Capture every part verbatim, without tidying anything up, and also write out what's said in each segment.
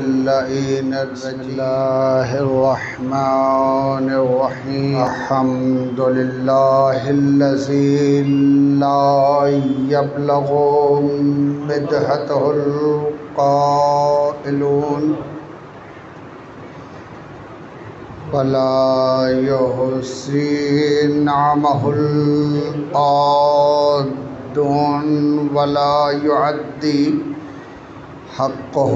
اللعين الرجيم. بسم الله الرحمن الرحيم. الحمد لله الذي لا يبلغ مدحته القائلون ولا يحصي نعمه العادون ولا يعدي حقه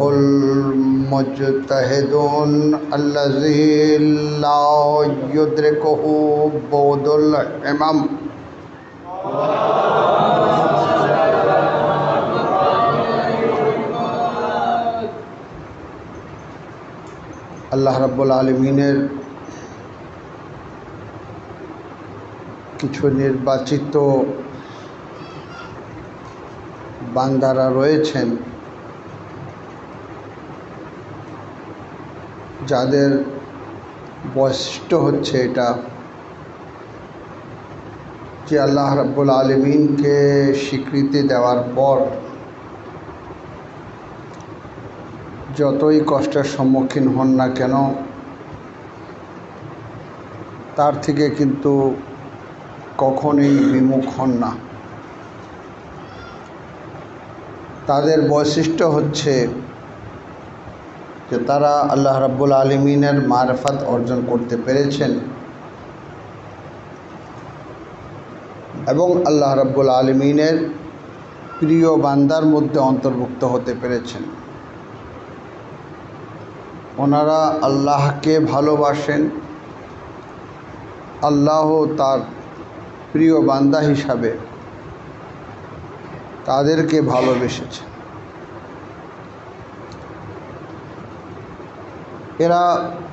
المجتهدون الذي لا يدركه بعد الإمام. আল্লাহ রাব্বুল আলামিনের কিছু নির্বাচিত বান্দারা রয়েছেন যাদের বৈশিষ্ট্য হচ্ছে এটা যে আল্লাহ রাব্বুল আলামিনকে স্বীকৃতি দেওয়ার পর যতই কষ্টের সম্মুখীন হন না কেন তার থেকে কিন্তু কখনোই বিমুখ হন না। তাদের বৈশিষ্ট্য হচ্ছে যে তারা আল্লাহ রাব্বুল আলামিনের মারফত অর্জন করতে পেরেছেন এবং আল্লাহ রাব্বুল আলামিনের প্রিয় বান্দার মধ্যে অন্তর্ভুক্ত হতে পেরেছেন। ওনারা আল্লাহকে ভালোবাসেন, আল্লাহ তার প্রিয় বান্দা হিসাবে তাদেরকে ভালোবেসেছেন। এরা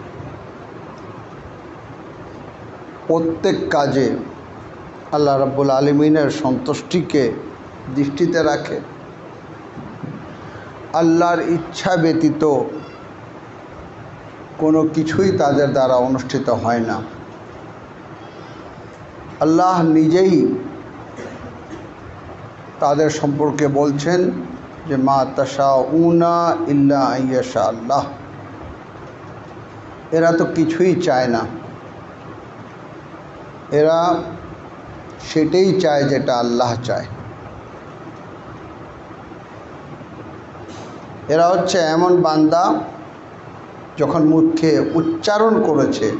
প্রত্যেক কাজে আল্লাহ রাব্বুল আলামিনের সন্তুষ্টিকে দৃষ্টিতে রাখে। আল্লাহর ইচ্ছা ব্যতীত কোনো কিছুই তাদের দ্বারা অনুষ্ঠিত হয় না। আল্লাহ নিজেই তাদের সম্পর্কে বলছেন যে মা তাশাউনা ইল্লা আইয়াশা আল্লাহ। এরা তো কিছুই চায় না, এরা সেটাই চায় যেটা আল্লাহ চায়। এরা হচ্ছে এমন বান্দা যখন মুখে উচ্চারণ করেছে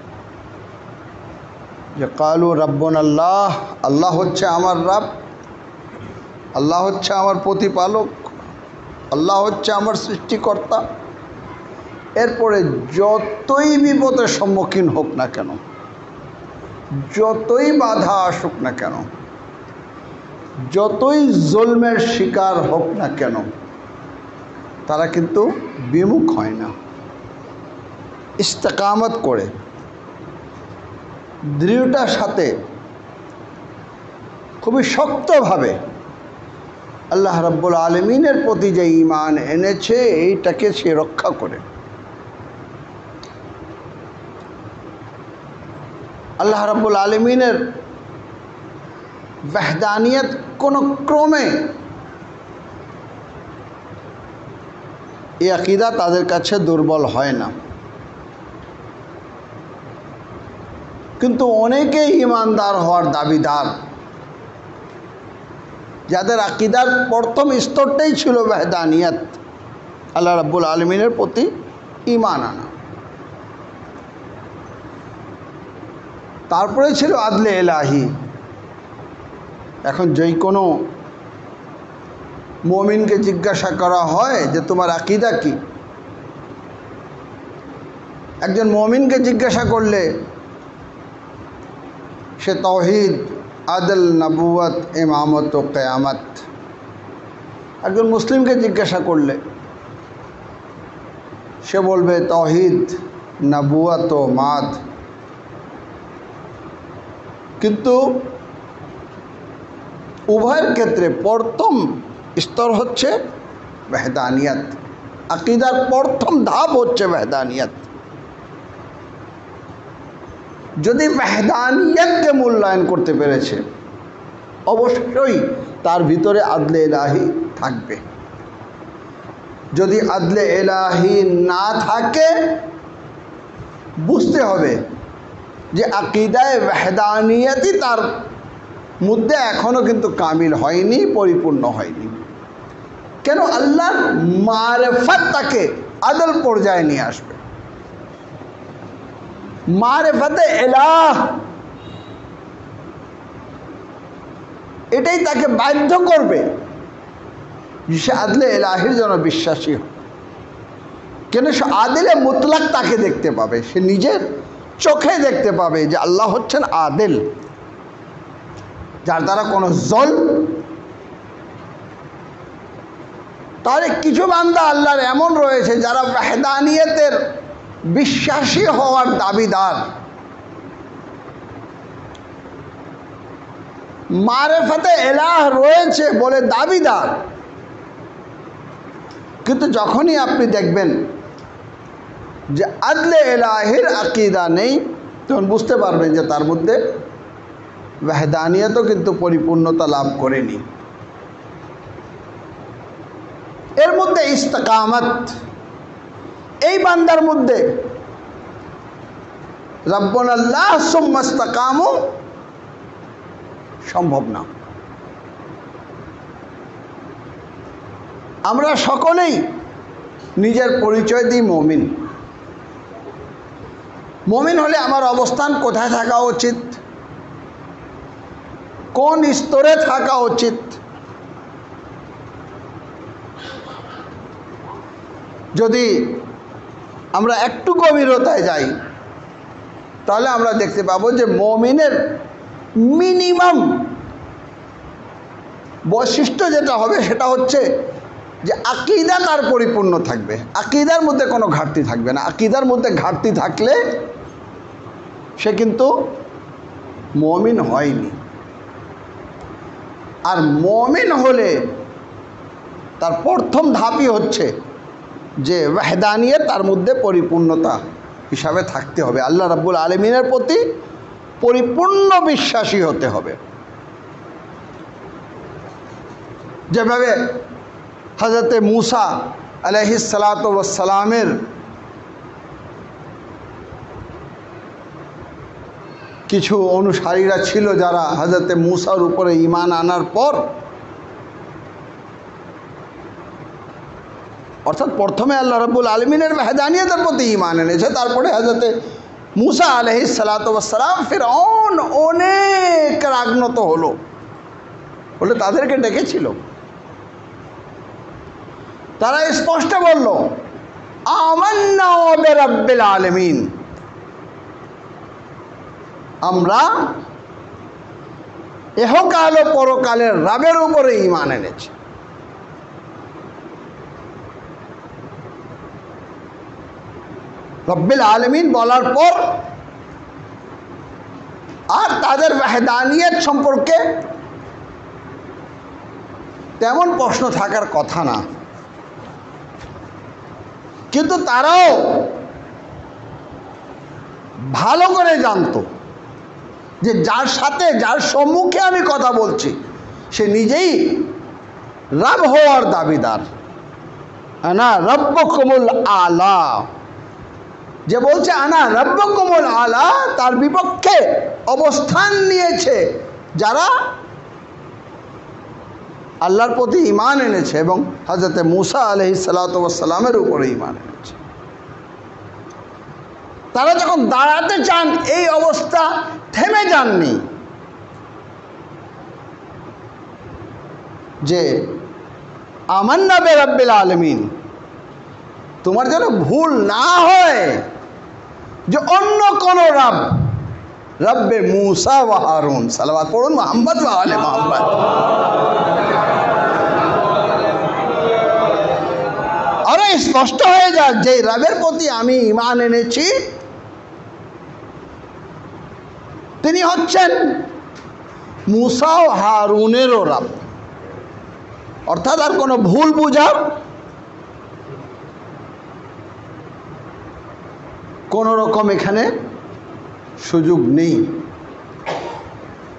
যে কালু রাব্বুন আল্লাহ, আল্লাহ হচ্ছে আমার রব, আল্লাহ হচ্ছে আমার প্রতিপালক, আল্লাহ হচ্ছে আমার সৃষ্টিকর্তা, এরপরে যতই বিপদের সম্মুখীন হোক না কেন, যতই বাধা আসুক না কেন, যতই জুলমের শিকার হোক না কেন, তারা কিন্তু বিমুখ হয় না। ইস্তেকামত করে দৃঢ়তার সাথে খুবই শক্তভাবে আল্লাহ রাব্বুল আলামিনের প্রতি যে ঈমান এনেছে এইটাকে সে রক্ষা করে। আল্লাহ রাব্বুল আলামিনের ওয়াহদানিয়ত কোনো ক্রমে এই আকীদা তাদের কাছে দুর্বল হয় না। কিন্তু অনেকেই ঈমানদার হওয়ার দাবিদার, যাদের আকীদার প্রথম স্তরটাই ছিল ওয়াহদানিয়ত, আল্লাহ রাব্বুল আলামিনের প্রতি ঈমান আনা। তারপরে ছিল আদলে ইলাহি। এখন যেই কোনো মুমিনকে জিজ্ঞাসা করা হয় যে তোমার আকীদা কি, একজন মুমিনকে জিজ্ঞাসা করলে সে তাওহীদ, আদল, নবুয়ত, ইমামত ও কিয়ামত। একজন মুসলিমকে জিজ্ঞাসা করলে সে বলবে তাওহীদ, নবুয়ত ও মাদ। কিন্তু উভয়ের ক্ষেত্রে প্রথম স্তর হচ্ছে ওয়াহদানিয়ত, আকীদার প্রথম ধাপ হচ্ছে ওয়াহদানিয়ত। যদি ওয়াহদানিয়তকে মূল্যায়ন করতে পেরেছে অবশ্যই তার ভিতরে আদলে ইলাহি থাকবে। যদি আদলে এলাহি না থাকে বুঝতে হবে যে আকিদায়ে ওয়াহদানিয়তই তার মধ্যে এখনও কিন্তু কামিল হয়নি, পরিপূর্ণ হয়নি। কেন? আল্লাহর মারিফত তাকে আদল পর্যায়ে নিয়ে আসবে। মারিফতে ইলাহ এটাই তাকে বাধ্য করবে সে আদলে ইলাহির জন্য বিশ্বাসী হয়। কেন? সে আদিলে মুতলাক তাকে দেখতে পাবে, সে নিজের চোখে দেখতে পাবে যে আল্লাহ হচ্ছেন আদিল, যার দ্বারা কোনো জল। তাহলে কিছু বান্দা আল্লাহর এমন রয়েছে যারা ওয়াহদানিয়তের বিশ্বাসী হওয়ার দাবিদার, মারিফতে ইলাহ রয়েছে বলে দাবিদার, কিন্তু যখনই আপনি দেখবেন যে আদলে ইলাহির আকিদা নেই, তখন বুঝতে পারবেন যে তার মধ্যে ওয়াহদানিয়তও কিন্তু পরিপূর্ণতা লাভ করেনি। এর মধ্যে ইস্তিকামত এই বান্দার মধ্যে রব্বুনাল্লাহ সুম্মা ইস্তাকামু সম্ভব না। আমরা সকলেই নিজের পরিচয় দিই মুমিন। মুমিন হলে আমার অবস্থান কোথায় থাকা উচিত, কোন স্তরে থাকা উচিত? যদি আমরা একটু গভীরতায় যাই তাহলে আমরা দেখতে পাবো যে মুমিনের মিনিমাম বৈশিষ্ট্য যেটা হবে সেটা হচ্ছে যে আকীদা তার পরিপূর্ণ থাকবে, আকীদার মধ্যে কোনো ঘাটতি থাকবে না। আকীদার মধ্যে ঘাটতি থাকলে সে কিন্তু মুমিন হয়নি। আর মুমিন হলে তার প্রথম ধাপই হচ্ছে যে ওয়াহদানিয়ত তার মধ্যে পরিপূর্ণতা হিসাবে থাকতে হবে, আল্লাহ রাব্বুল আলামিনের প্রতি পরিপূর্ণ বিশ্বাসী হতে হবে। যেভাবে হযরতে মূসা আলাইহিস সালাতু ওয়াস সালামের কিছু অনুসারীরা ছিল যারা হযরতে মূসার উপরে ঈমান আনার পর, অর্থাৎ প্রথমে আল্লাহ রাব্বুল আলামিনের ওয়াহদানিয়তের প্রতি ঈমান এনেছে, তারপরে হযরতে মূসা আলাইহিস সালাতু ওয়াস সালাম ফিরআউন অনেক রাগান্বিত হলো বলে তাদেরকে ডেকেছিল। তারা স্পষ্ট বলল আমান্না বিরাব্বিল আলামিন, আমরা ইহকাল ও পরকালের রবের উপরে ঈমান এনেছি। রব্বিল আলামিন বলার পর আর তাদের ওয়াহদানিয়ত সম্পর্কে তেমন প্রশ্ন থাকার কথা না, কিন্তু তারাও ভালো করে জানতো যে যার সাথে যার সম্মুখে আমি কথা বলছি সে নিজেই রব হওয়ার দাবিদার। আনা রব্বুকুমুল আলা, যে বলছে আনা রব্বুকুমুল আলা, তার বিপক্ষে অবস্থান নিয়েছে যারা আল্লাহর প্রতি ঈমান এনেছে এবং হযরতে মূসা আলাইহিস সালাতু ওয়াস সালামের উপরে ঈমান এনেছে। তারা যখন দাঁড়াতে চান এই অবস্থা থেমে যাননি যে আমান্না বিরাব্বিল আলামিন, তোমার যেন ভুল না হয় যে অন্য কোন রব, রব্বে মূসা ওয়া হারুন, সালাওয়াত পড়ুন মুহাম্মদ ওয়া আলে মুহাম্মদ। আরে স্পষ্ট হয়ে যাক যে রবের প্রতি আমি ঈমান এনেছি তিনি হচ্ছেন মূসা ও হারুনেরও রব, অর্থাৎ আর কোনো ভুল বুঝার কোনো রকম এখানে সুযোগ নেই।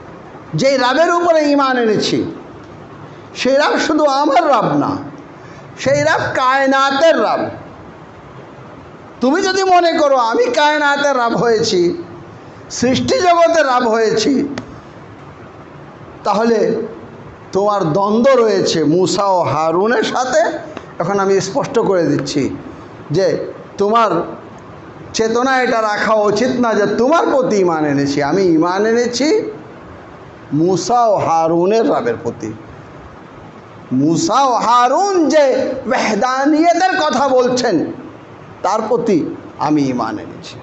যে রবের উপরে ঈমান এনেছি সেই রব শুধু আমার রব না, সেই রব কায়নাতের রব। তুমি যদি মনে করো আমি কায়নাতের রব হয়েছি, সৃষ্টি জগতের রব হয়েছি, তাহলে তোমার দ্বন্দ্ব রয়েছে মুসা ও হারুনের সাথে। এখন আমি স্পষ্ট করে দিচ্ছি যে তোমার চেতনা এটা রাখা উচিত না যে তোমার প্রতি ঈমান এনেছি। আমি ঈমান এনেছি মুসা ও হারুনের রবের প্রতি। মুসা ও হারুন যে ওয়াহদানিয়তের কথা বলছেন তার প্রতি আমি ঈমান এনেছি।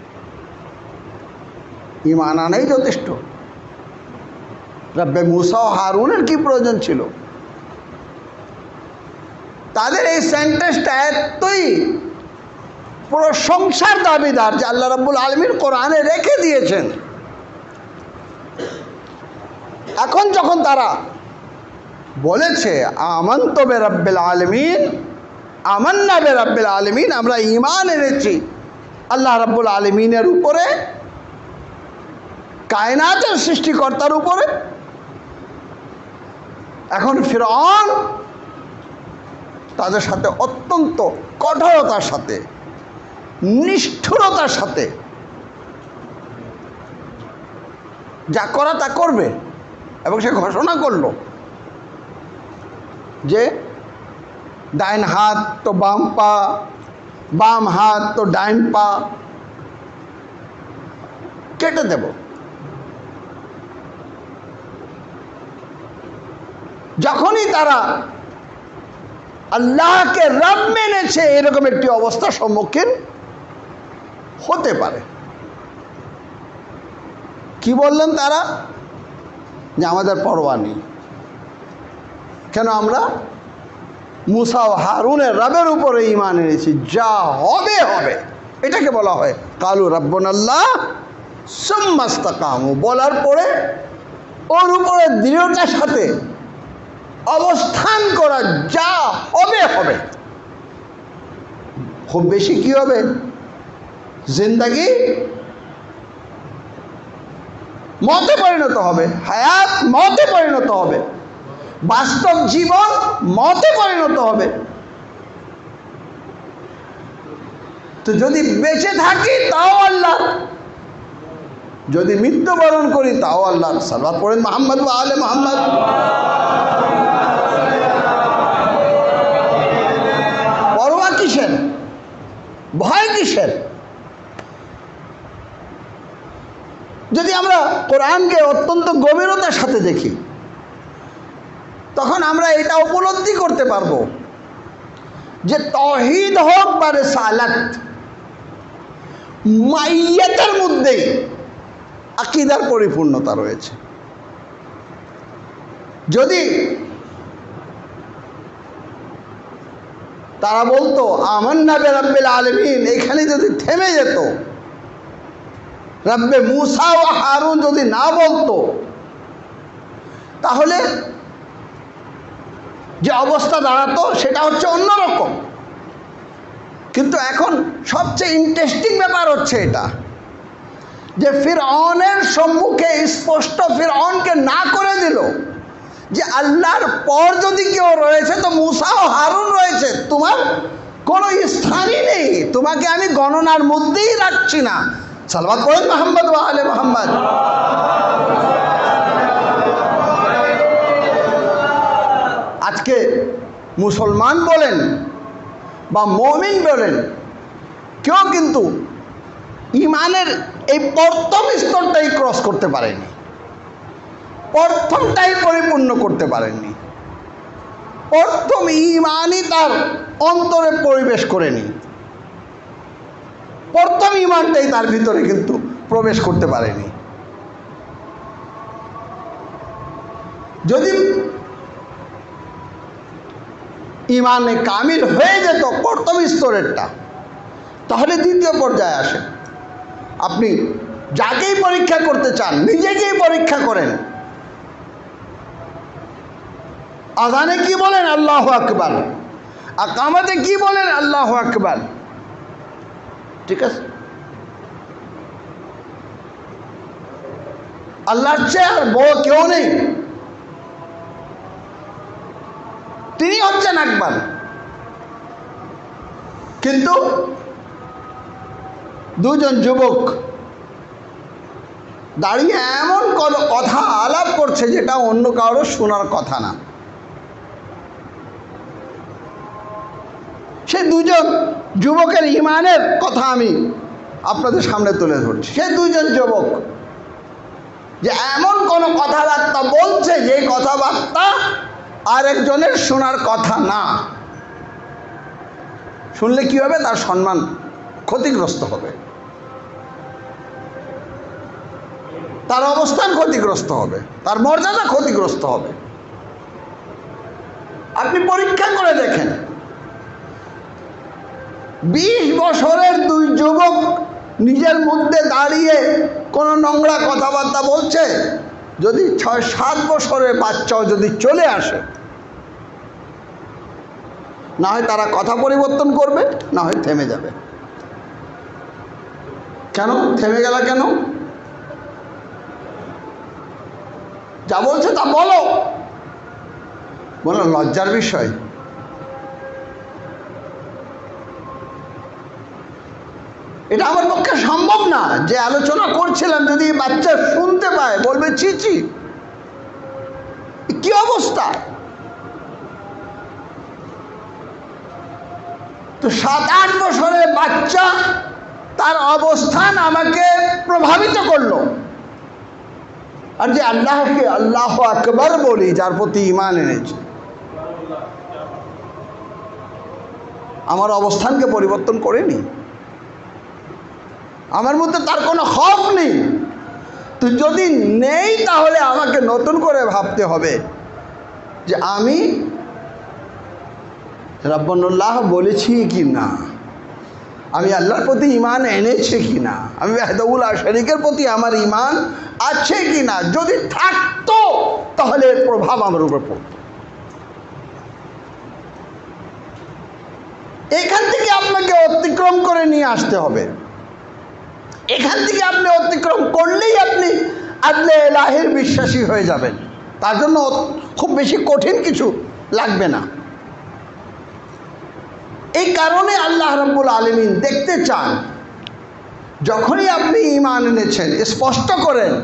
ঈমান আনাই যথেষ্ট। রব্বে মুসা ও হারুনের কি প্রয়োজন ছিল? তাদের এই সেন্টেন্সটা এতই প্রশংসার দাবিদার যে আল্লাহ রাব্বুল আলামিন কোরআনে রেখে দিয়েছেন। এখন যখন তারা বলেছে আমান্ত বে রাব্বিল আলামিন, আমান্না বে রাব্বিল আলামিন, আমরা ঈমান এনেছি আল্লাহ রাব্বুল আলামিনের উপরে, কায়নাতের সৃষ্টিকর্তার উপরে। এখন ফিরআউন তাদের সাথে অত্যন্ত কঠোরতার সাথে, নিষ্ঠুরতার সাথে যা করা তা করবে, এবং সে ঘোষণা করল যে ডাইন হাত তো বাম পা, বাম হাত তো ডাইন পা কেটে দেব। যখনই তারা আল্লাহকে রব মেনেছে এরকম একটি অবস্থার সম্মুখীন হতে পারে। কি বললেন তারা? যে আমাদের পরোয়া নেই, কেন আমরা মুসা ও হারুনের রবের উপরে ঈমান এনেছি, যা হবে হবে। এটাকে বলা হয় কালু রাব্বুনাল্লাহ সুম্মা ইসতাকামু। বলার পরে ওর উপরে দৃঢ়তার সাথে অবস্থান করা, যা হবে হবে। খুব বেশি কি হবে? জিন্দাগি মতে পরিণত হবে, হায়াত মতে পরিণত হবে, বাস্তব জীবন মতে পরিণত হবে। তো যদি বেঁচে থাকি তাও আল্লাহ, যদি মৃত্যুবরণ করি তাও আল্লাহ। সাল্লাল্লাহু পড়েন মুহাম্মদ ওয়া আলে মুহাম্মদ। পরোয়া কিসের? ভয় কিসের? যদি আমরা কোরআনকে অত্যন্ত গভীরতার সাথে দেখি তখন আমরা এটা উপলব্ধি করতে পারবো যে তাওহীদ হোক বা রিসালাত, মাইয়াতের মধ্যেই আকীদার পরিপূর্ণতা রয়েছে। যদি তারা বলতো আমান্না বে রাব্বিল আলামিন, এখানে যদি থেমে যেত, রব্বে মুসা ও হারুন যদি না বলতো, তাহলে যে অবস্থা দাঁড়াতো সেটা হচ্ছে অন্যরকম। কিন্তু এখন সবচেয়ে ইন্টারেস্টিং ব্যাপার হচ্ছে এটা যে ফিরআউনের সম্মুখে স্পষ্ট ফিরআউনকে না করে দিল যে আল্লাহর পর যদি কেউ রয়েছে তো মুসা ও হারুন রয়েছে, তোমার কোনো স্থানই নেই, তোমাকে আমি গণনার মধ্যেই রাখছি না। সাল্লাল্লাহু আলাইহি মুহাম্মদ ওয়া আলে মুহাম্মদ। আজকে মুসলমান বলেন বা মুমিন বলেন, কেউ কিন্তু ঈমানের এই প্রথম স্তরটাই ক্রস করতে পারেনি, প্রথমটাই পরিপূর্ণ করতে পারেননি। প্রথম ঈমানই তার অন্তরে প্রবেশ করেনি, প্রথম ঈমানটাই তার ভিতরে কিন্তু প্রবেশ করতে পারেনি। যদি ঈমানে কামিল হয়ে যেত প্রথম স্তরেরটা, তাহলে দ্বিতীয় পর্যায়ে আসে। আপনি যাকেই পরীক্ষা করতে চান নিজেকেই পরীক্ষা করেন। আযানে কি বলেন? আল্লাহু আকবার। আকামাতে কি বলেন? আল্লাহু আকবার। ঠিক আছে, আল্লাহর চেয়ে আর বড় কেউ নেই, তিনি হচ্ছেন আকবার। কিন্তু দুজন যুবক দাঁড়িয়ে এমন কোনো কথা আলাপ করছে যেটা অন্য কারোর শোনার কথা না। সে দুজন যুবকের ঈমানের কথা আমি আপনাদের সামনে তুলে ধরছি। সে দুজন যুবক যে এমন কোনো কথাবার্তা বলছে যে কথাবার্তা আরেকজনের শোনার কথা না। শুনলে কি হবে? তার সম্মান ক্ষতিগ্রস্ত হবে, তার অবস্থান ক্ষতিগ্রস্ত হবে, তার মর্যাদা ক্ষতিগ্রস্ত হবে। আপনি পরীক্ষা করে দেখেন, বিশ বছরের দুই যুবক নিজের মধ্যে দাঁড়িয়ে কোনো নোংরা কথাবার্তা বলছে, যদি ছয় সাত বছরের বাচ্চাও যদি চলে আসে, না হয় তারা কথা পরিবর্তন করবে, না হয় থেমে যাবে। কেন থেমে গেল? কেন? যা বলছে তা বলো। বলো লজ্জার বিষয়। এটা আমার পক্ষে সম্ভব না যে আলোচনা করছিলাম যদি বাচ্চা শুনতে পায় বলবে ছি ছি, কি অবস্থা। তো সাত আট বছরের বাচ্চা তার অবস্থান আমাকে প্রভাবিত করলো। আর যে আল্লাহকে আল্লাহ আকবার বলি, যার প্রতি ঈমান এনেছে, আমার অবস্থানকে পরিবর্তন করেনি, আমার মধ্যে তার কোনো খৌফ নেই। তো যদি নেই তাহলে আমাকে নতুন করে ভাবতে হবে যে আমি রাব্বানুল্লাহ বলেছি কি না, আমি আল্লাহর প্রতি ঈমান এনেছি কি না, আমি ওয়াহদাহুল শরীকের প্রতি আমার ঈমান আছে কি না। যদি থাকতো তাহলে এর প্রভাব আমার উপর পড়তো। এখান থেকে আপনাকে অতিক্রম করে নিয়ে আসতে হবে। এখান থেকে আপনি অতিক্রম করলেই আপনি আদলে ইলাহির বিশ্বাসী হয়ে যাবেন। তার জন্য খুব বেশি কঠিন কিছু লাগবে না। এই কারণে আল্লাহ রাব্বুল আলামিন দেখতে চান যখনই আপনি ঈমান এনেছেন স্পষ্ট করেন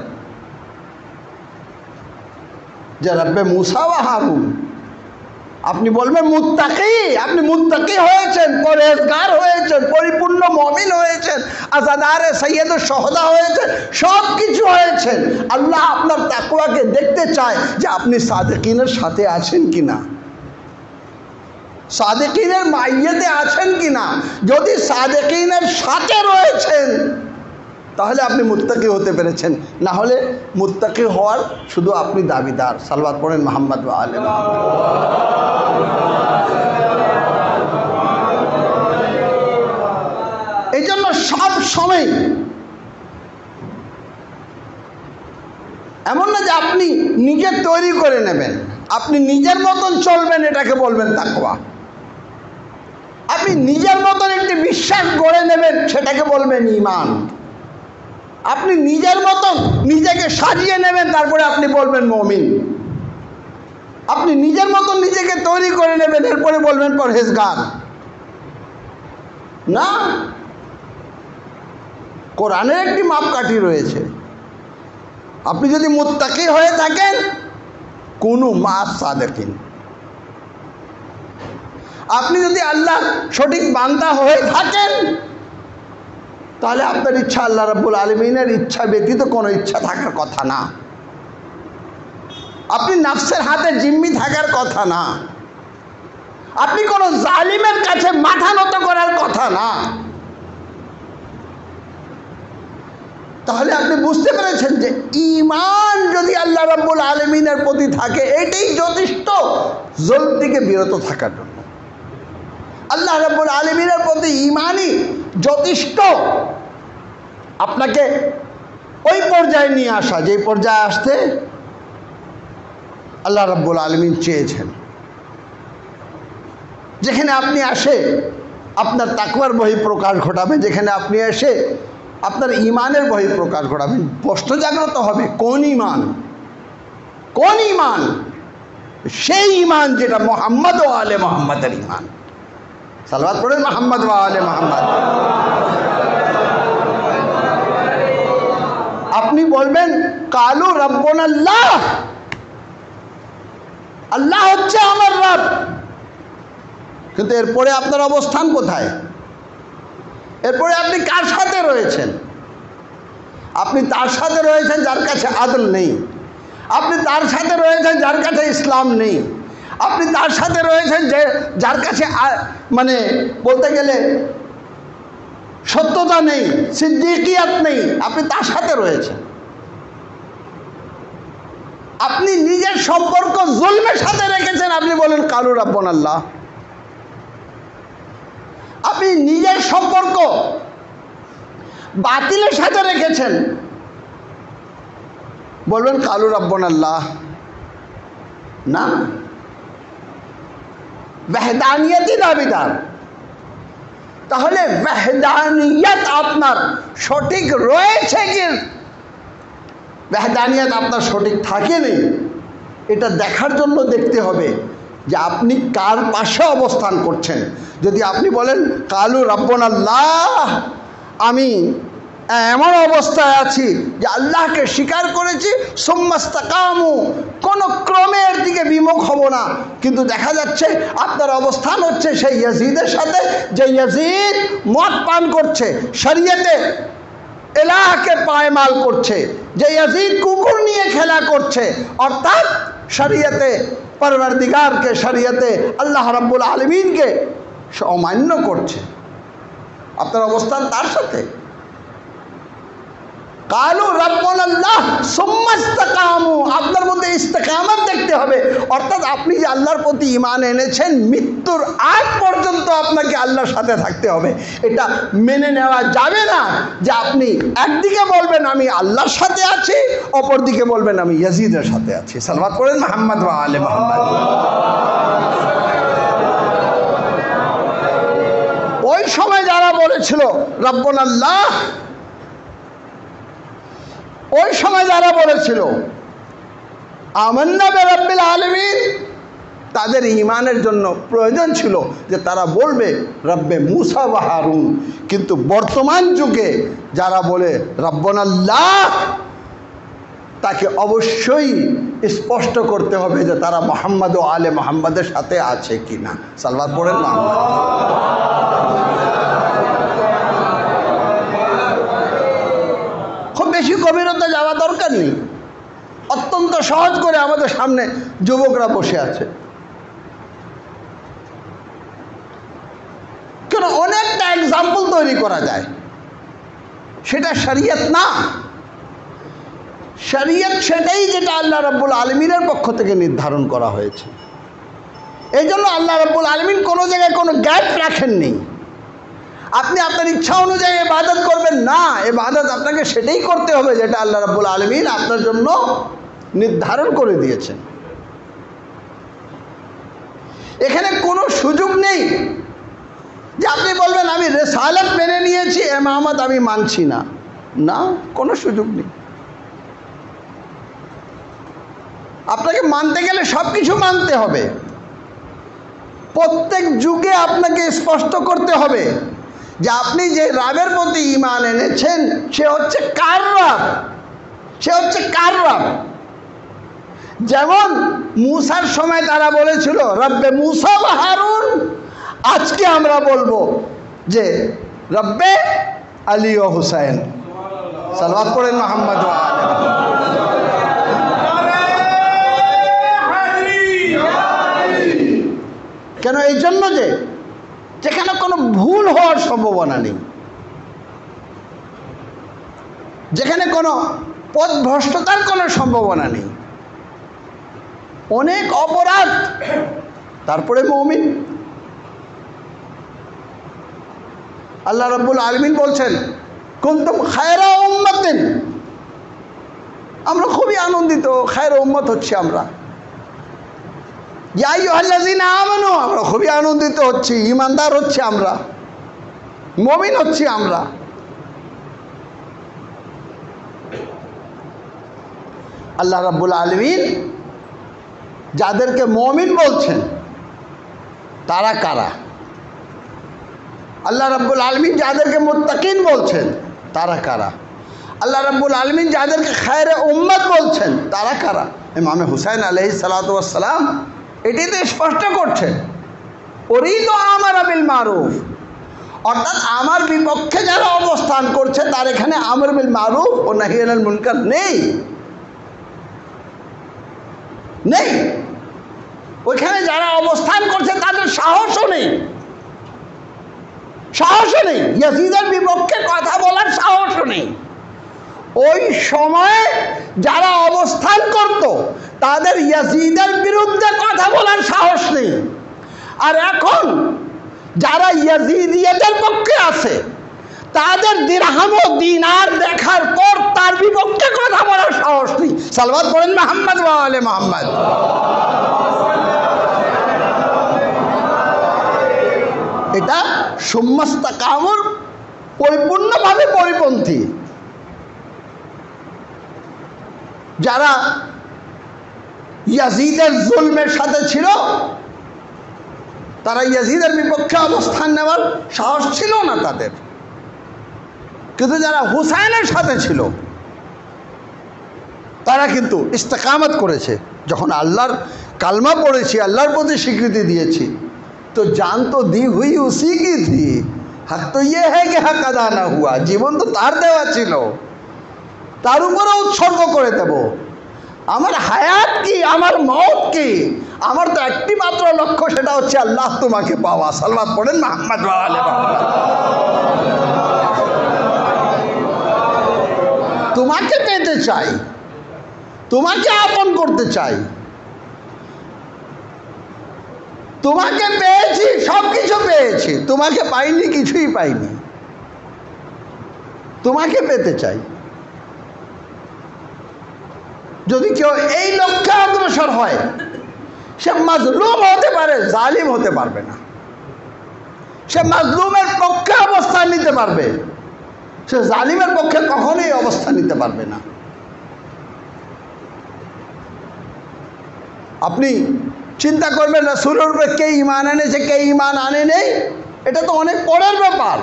যে রব্বে মুসা ওয়া হারুন, আপনি বলবেন মুত্তাকি, আপনি মুত্তাকি হয়েছেন, পরহেজগার হয়েছেন, পরিপূর্ণ মুমিন হয়েছেন, আজাদারে সৈয়দ শহদা হয়েছেন, সব কিছু হয়েছেন। আল্লাহ আপনার তাকওয়াকে দেখতে চায় যে আপনি সাদিকিনের সাথে আছেন কিনা, সাদিকিনের মাইয়াতে আছেন কিনা। যদি সাদিকিনের সাথে রয়েছেন তাহলে আপনি মুত্তাকি হতে পেরেছেন, না হলে মুত্তাকি হওয়ার শুধু আপনি দাবিদার। সালওয়াত পড়েন মুহাম্মদ ওয়া আলে মুহাম্মদ। এই জন্য সব সময় এমন না যে আপনি নিজে তৈরি করে নেবেন, আপনি নিজের মতন চলবেন, এটাকে বলবেন তাকওয়া। আপনি নিজের মতন একটি বিশ্বাস গড়ে নেবেন, সেটাকে বলবেন ঈমান। আপনি নিজের মতন নিজেকে সাজিয়ে নেবেন, তারপরে আপনি বলবেন মুমিন। আপনি নিজের মতন নিজেকে তৈরি করে নেবেন, এরপরে বলবেন পরহেজগার। না, কোরআনের একটি মাপকাঠি রয়েছে। আপনি যদি মুত্তাকি হয়ে থাকেন কুনু মা'আস সাদিকিন, আপনি যদি আল্লাহ সঠিক বান্দা হয়ে থাকেন তাহলে আপনার ইচ্ছা আল্লাহ রাব্বুল আলামিনের ইচ্ছা ব্যতীত কোনো ইচ্ছা থাকার কথা না। আপনি নফসের হাতে জিম্মি থাকার কথা না। আপনি কোনো জালিমের কাছে মাথা নত করার কথা না। তাহলে আপনি বুঝতে পেরেছেন যে ঈমান যদি আল্লাহ রাব্বুল আলামিনের প্রতি থাকে এটাই যথেষ্ট জুলম থেকে বিরত থাকার জন্য। আল্লাহ রাব্বুল আলামিনের প্রতি ঈমানই যথেষ্ট আপনাকে ওই পর্যায়ে নিয়ে আসা যে পর্যায়ে আসতে আল্লাহ রাব্বুল আলামিন চেয়েছেন, যেখানে আপনি আসে আপনার তাকওয়ার বহিঃপ্রকাশ ঘটাবেন, যেখানে আপনি এসে আপনার ঈমানের বহিঃপ্রকাশ ঘটাবেন। প্রশ্ন জাগ্রত হবে কোন ঈমান, কোন ঈমান? সেই ঈমান যেটা মুহাম্মদ ও আলে মুহাম্মাদের ঈমান। সালাওয়াত পড়েন মুহাম্মদ ওয়া আলে মুহাম্মদ। আপনি বলবেন কালু রব্বুনাল্লাহ, আল্লাহ হচ্ছে আমার রব, কিন্তু এরপরে আপনার অবস্থান কোথায়? এরপরে আপনি কার সাথে রয়েছেন? আপনি তার সাথে রয়েছেন যার কাছে আদল নেই, আপনি তার সাথে রয়েছেন যার কাছে ইসলাম নেই, আপনি তার সাথে রয়েছেন যে যার কাছে মানে বলতে গেলে সত্যতা নেই, সিদ্দিকিয়াত নেই, আপনি তার সাথে রয়েছেন। আপনি নিজের সম্পর্ক জুলমের সাথে রেখেছেন, আপনি বলেন কালু রাব্বুনাল্লাহ। আপনি নিজের সম্পর্ক বাতিলের সাথে রেখেছেন, বলবেন কালু রাব্বুনাল্লাহ। না, ওয়াহদানিয়তই দাবিদার। তাহলে ওয়াহদানিয়ত আপনার সঠিক রয়েছে কি ওয়াহদানিয়ত আপনার সঠিক থাকেনি, এটা দেখার জন্য দেখতে হবে যে আপনি কার পাশে অবস্থান করছেন। যদি আপনি বলেন কালু রাব্বুনাল্লাহ, আমি এমন অবস্থায় আছি যে আল্লাহকে স্বীকার করেছি, সুম্মাস্তাকামু, কোনো ক্রমের দিকে বিমুখ হব না, কিন্তু দেখা যাচ্ছে আপনার অবস্থান হচ্ছে সেই ইয়াজিদের সাথে, যে ইয়াজিদ মদ পান করছে, শরীয়তে এলাহকে পায়মাল করছে, যে ইয়াজিদ কুকুর নিয়ে খেলা করছে, অর্থাৎ শরীয়তে পরওয়ারদিগারকে, শরীয়তে আল্লাহ রাব্বুল আলামিনকে অমান্য করছে। আপনার অবস্থান তার সাথে। কালু রাব্বুনাল্লাহ সুম্মা ইসতাকামু, আপনার মধ্যে ইস্তেকামত দেখতে হবে, অর্থাৎ আপনি যে আল্লাহর প্রতি ঈমান এনেছেন, মৃত্যুর আগ পর্যন্ত আপনাকে আল্লাহর সাথে থাকতে হবে। এটা মেনে নেওয়া যাবে না যে আপনি একদিকে বলবেন আমি আল্লাহর সাথে আছি, অপর দিকে বলবেন আমি ইয়াজিদের সাথে আছি। সালাওয়াত পড়েন মুহাম্মদ ওয়া আলে মুহাম্মদ। ওই সময় যারা বলেছিল রাব্বুনাল্লাহ, ওই সময় যারা বলেছিল আমান্না বিরাব্বিল আলামিন, তাদের ঈমানের জন্য প্রয়োজন ছিল যে তারা বলবে রব্বে মুসা ওয়া হারুন। কিন্তু বর্তমান যুগে যারা বলে রাব্বুনাল্লাহ, তাকে অবশ্যই স্পষ্ট করতে হবে যে তারা মুহাম্মদ ও আলে মুহাম্মাদের সাথে আছে কিনা। সালাওয়াত পড়েন মুহাম্মদ। খুব বেশি গভীরতা যাওয়া দরকার নেই, অত্যন্ত সহজ করে আমাদের সামনে যুবকরা বসে আছে। কেন অনেকটা এক্সাম্পল তৈরি করা যায়, সেটা শরীয়ত না। শরীয়ত সেটাই যেটা আল্লাহ রাব্বুল আলামিনের পক্ষ থেকে নির্ধারণ করা হয়েছে। এই জন্য আল্লাহ রাব্বুল আলামিন কোনো জায়গায় কোনো গ্যাপ রাখেননি। আপনি আপনার ইচ্ছা অনুযায়ী ইবাদত করবেন না, ইবাদত আপনাকে সেটাই করতে হবে যেটা আল্লাহ রাব্বুল আলামিন আপনার জন্য নির্ধারণ করে দিয়েছেন। এখানে কোনো সুযোগ নেই যে আপনি বলবেন আমি রিসালাত মেনে নিয়েছি, ইমামত আমি মানছি না। না, কোনো সুযোগ নেই। আপনাকে মানতে গেলে সব কিছু মানতে হবে। প্রত্যেক যুগে আপনাকে স্পষ্ট করতে হবে যে আপনি যে রাবের প্রতি ঈমান এনেছেন সে হচ্ছে কার রব, সে হচ্ছে কার রব। যেমন মুসার সময় তারা বলেছিল রব্বে মুসা ওয়া হারুন, আজকে আমরা বলবো যে রব্বে আলী ও হুসাইন। সালাওয়াত পড়েন মুহাম্মদ ওয়া আলে মুহাম্মদ। কেন? এই জন্য যে যেখানে কোনো ভুল হওয়ার সম্ভাবনা নেই, যেখানে কোনো পথভ্রষ্টতার কোনো সম্ভাবনা নেই, অনেক অপরাধ, তারপরে মুমিন। আল্লাহ রাব্বুল আলামিন বলছেন কুনতুম খায়রা উম্মাতিন, আমরা খুবই আনন্দিত, খায়রা উম্মত হচ্ছি আমরা। ইয়া আইয়ুহাল্লাযীনা আমানু, আমরা খুবই আনন্দিত হচ্ছি, ঈমানদার হচ্ছি আমরা, মুমিন হচ্ছি আমরা। আল্লাহ রাব্বুল আলামিন যাদেরকে মুমিন বলছেন তারা কারা? আল্লাহ রাব্বুল আলামিন যাদেরকে মুত্তাকিন বলছেন তারা কারা? আল্লাহ রাব্বুল আলামিন যাদেরকে খায়রে উম্মত বলছেন তারা কারা? ইমামে হুসাইন আলাইহিস সালাতু ওয়াস সালাম এটিতে স্পষ্ট করছেন, উরিদু আমারা বিল মারুফ, অর্থাৎ আমার বিপক্ষে যারা অবস্থান করছে তার এখানে আমর বিল মারুফ ও নাহি আনিল মুনকার নেই নেই ওইখানে যারা অবস্থান করছে তাদের সাহসও নেই, সাহসও নেই, ইয়াজিদের বিপক্ষে কথা বলার সাহসও নেই। ওই সময়ে যারা অবস্থান করত তাদের ইয়াজিদের বিরুদ্ধে কথা বলার সাহস নেই। আর এখন যারা ইয়াজিদিয়াদের পক্ষে আছে তাদের দিরহাম ও দিনার দেখার পর তার বিপক্ষে কথা বলার সাহস নেই। সালাওয়াত পড়েন মুহাম্মদ ওয়া আলে মুহাম্মদ। এটা সুম্মাস্তাকামুর পরিপূর্ণভাবে পরিপন্থী। যারা ইয়াজিদের জুলমের সাথে ছিল তারা ইয়াজিদের বিপক্ষে অবস্থান নেওয়ার সাহস ছিল না তাদের, কিন্তু যারা হুসাইনের সাথে ছিল তারা কিন্তু ইস্তেকামত করেছে। যখন আল্লাহর কালমা পড়েছি, আল্লাহর প্রতি স্বীকৃতি দিয়েছি, তো জান তো দি হুই উসি কি থি, হক তো ইয়ে হ্যাঁ কি হক আদা না হুয়া, জীবন তো তার দেওয়া ছিল, তার উপরে উৎসর্গ করে দেব। আমার হায়াত কি, আমার মওত কি, আমার তো একটি মাত্র লক্ষ্য, সেটা হচ্ছে আল্লাহ তোমাকে পাওয়া। সালাওয়াত পড়েন মুহাম্মদ ওয়া আলে মুহাম্মদ। তোমাকে পেতে চাই, তোমাকে আপন করতে চাই, তোমাকে পেয়েছি, সব কিছু পেয়েছি, তোমাকে পাইনি, কিছুই পাইনি, তোমাকে পেতে চাই। যদি কেউ এই লক্ষ্যে অগ্রসর হয় সে মাজলুম হতে পারে, জালিম হতে পারবে না। সে মাজলুমের পক্ষে অবস্থান নিতে পারবে, সে জালিমের পক্ষে কখনোই অবস্থান নিতে পারবে না। আপনি চিন্তা করবেন রাসূলের উপরে কে ঈমান এনেছে, কে ঈমান আনে নেই, এটা তো অনেক পরের ব্যাপার।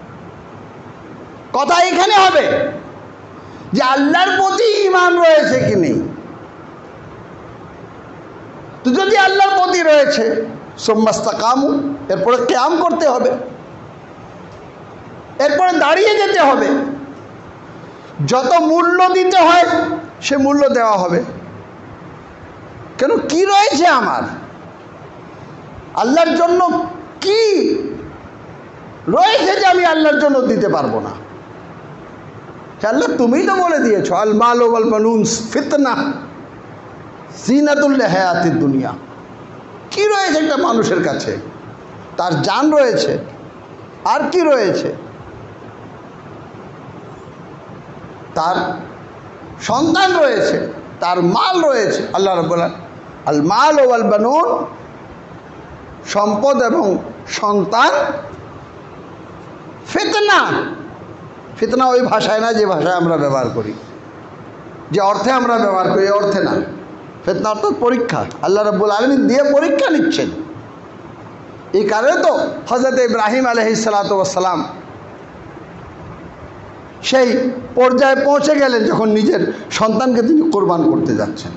কথা এখানে হবে যে আল্লাহর প্রতি ঈমান রয়েছে কি নেই। তো যদি আল্লাহর প্রতি রয়েছে, সুম্মাস্তাকামু, এরপরে কিয়াম করতে হবে, এরপরে দাঁড়িয়ে যেতে হবে, যত মূল্য দিতে হয় সে মূল্য দেওয়া হবে। কেন, কি রয়েছে আমার, আল্লাহর জন্য কি রয়েছে যে আমি আল্লাহর জন্য দিতে পারবো না? আল্লাহ তুমি তো বলে দিয়েছো, আল মাল ওয়াল বানুন ফিতনা জিনাতুল হায়াতিদ দুনিয়া। কি রয়েছে একটা মানুষের কাছে? তার জান রয়েছে, আর কি রয়েছে? তার সন্তান রয়েছে, তার মাল রয়েছে। আল্লাহ রাব্বুল আলামিন আল মাল ওয়াল বানুন, সম্পদ এবং সন্তান ফিতনা। ফিতনা ওই ভাষায় না যে ভাষায় আমরা ব্যবহার করি, যে অর্থে আমরা ব্যবহার করি, অর্থে না। ফিতনা অর্থাৎ পরীক্ষা। আল্লাহ রাব্বুল আলামিন দিয়ে পরীক্ষা নিচ্ছেন। এই কারণে তো হযরত ইব্রাহিম আলাইহিস সালাতু ওয়াস সালাম সেই পর্যায়ে পৌঁছে গেলেন যখন নিজের সন্তানকে তিনি কোরবান করতে যাচ্ছেন।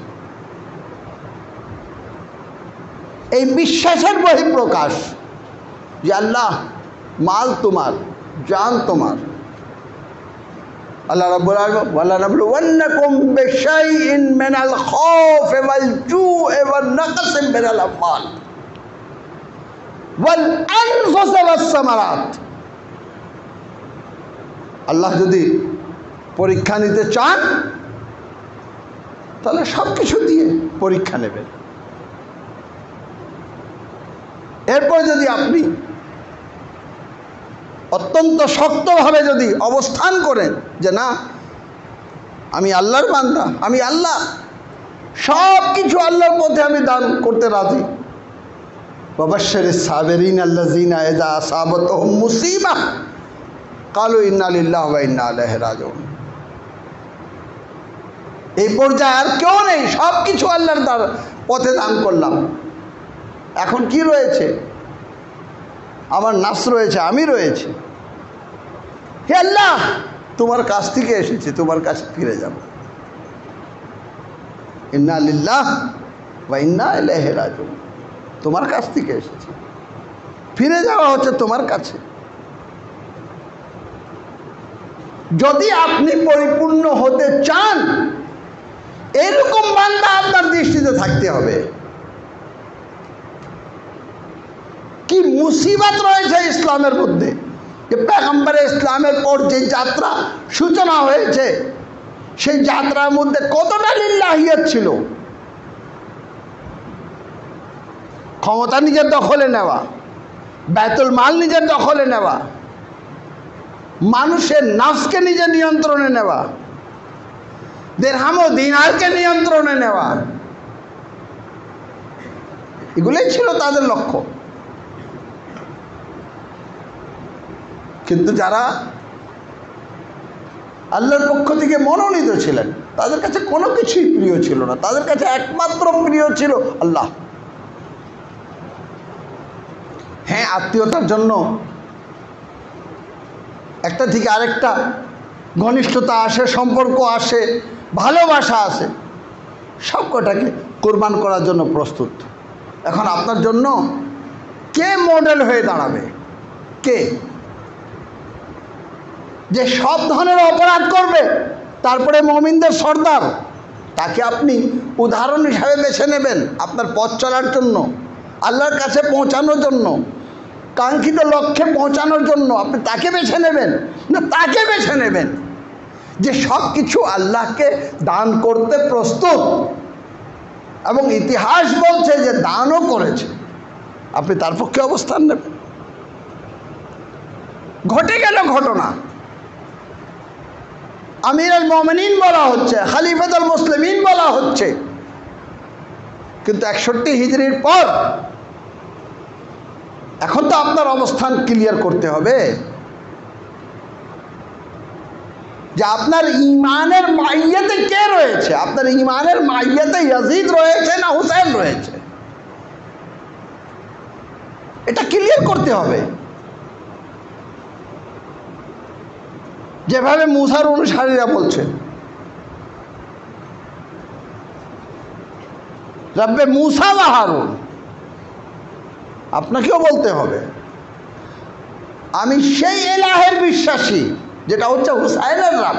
এই বিশ্বাসের বহিঃপ্রকাশ যে আল্লাহ, মাল তোমার, জান তোমার। আল্লাহ রাব্বুল আলামিন ওয়ালা নাবলুওয়ান্নাকুম বিশাইইন মিনাল খাউফি ওয়াল জু'i ওয়ান নাকসি মিনাল আমওয়াল ওয়াল আনফুসি ওয়াস সামারাত। আল্লাহ যদি পরীক্ষা নিতে চান তাহলে সব কিছু দিয়ে পরীক্ষা নেবেন। এরপর যদি আপনি অত্যন্ত শক্তভাবে যদি অবস্থান করেন যে না, আমি আল্লাহর বান্দা, আমি আল্লাহ, সব কিছু আল্লাহর পথে আমি দান করতে রাজি। ওয়াবাশশিরিস সাবিরিন আল্লাযিনা ইযা আসাবাতহুম মুসিবাহ ক্বালু ইন্না লিল্লাহি ওয়া ইন্না ইলাইহি রাজিউন। এই পর্যায়ে আর কেউ নেই, সব কিছু আল্লাহর পথে দান করলাম। এখন কি রয়েছে? আমার নাফস রয়েছে, আমি রয়েছি। হে আল্লাহ, তোমার কাছ থেকে এসেছি, তোমার কাছে ফিরে যাব। ইন্না লিল্লাহ ওয়া ইন্না ইলাইহি রাজিউন। তোমার কাছ থেকে এসেছি, ফিরে যাওয়া হচ্ছে তোমার কাছে। যদি আপনি পরিপূর্ণ হতে চান, এরকম বান্দা আপনার দৃষ্টিতে থাকতে হবে। কি মুসিবত রয়েছে ইসলামের মধ্যে, যে পয়গম্বরে ইসলামের পর যে যাত্রা সূচনা হয়েছে, সেই যাত্রার মধ্যে কতটা লিল্লাহিয়ত ছিল। ক্ষমতা নিজের দখলে নেওয়া, বাইতুল মাল নিজের দখলে নেওয়া, মানুষের নাফসকে নিজের নিয়ন্ত্রণে নেওয়া, দিরহাম ও দিনারকে নিয়ন্ত্রণে নেওয়া, এগুলোই ছিল তাদের লক্ষ্য। কিন্তু যারা আল্লাহর পক্ষ থেকে মনোনীত ছিলেন, তাদের কাছে কোনো কিছুই প্রিয় ছিল না। তাদের কাছে একমাত্র প্রিয় ছিল আল্লাহ। হ্যাঁ, আত্মীয়তার জন্য একটা থেকে আরেকটা ঘনিষ্ঠতা আসে, সম্পর্ক আসে, ভালোবাসা আসে, সব কটাকে কোরবান করার জন্য প্রস্তুত। এখন আপনার জন্য কে মডেল হয়ে দাঁড়াবে? কে যে সব ধরনের অপরাধ করবে, তারপরে মুমিনদের সর্দার, তাকে আপনি উদাহরণ হিসাবে বেছে নেবেন আপনার পথ চলার জন্য, আল্লাহর কাছে পৌঁছানোর জন্য, কাঙ্ক্ষিত লক্ষ্যে পৌঁছানোর জন্য আপনি তাকে বেছে নেবেন? না, তাকে বেছে নেবেন যে সব কিছু আল্লাহকে দান করতে প্রস্তুত, এবং ইতিহাস বলছে যে দানও করেছে। আপনি তার পক্ষে অবস্থান নেবেন। ঘটে গেল ঘটনা, আমিরুল মুমিনিন বলা হচ্ছে, খলিফাতুল মুসলিমিন বলা হচ্ছে, কিন্তু একষট্টি হিজরির পর এখন তো আপনার অবস্থান ক্লিয়ার করতে হবে যে আপনার ঈমানের মাইয়াতে কে রয়েছে। আপনার ঈমানের মাইয়াতে ইয়াজিদ রয়েছে না হুসাইন রয়েছে, এটা ক্লিয়ার করতে হবে। যেভাবে মুসার অনুসারীরা বলছে, রব্বে মুসা ওয়া হারুন, আপনাকেও বলতে হবে আমি সেই ইলাহের বিশ্বাসী যেটা হচ্ছে হুসাইনের রব।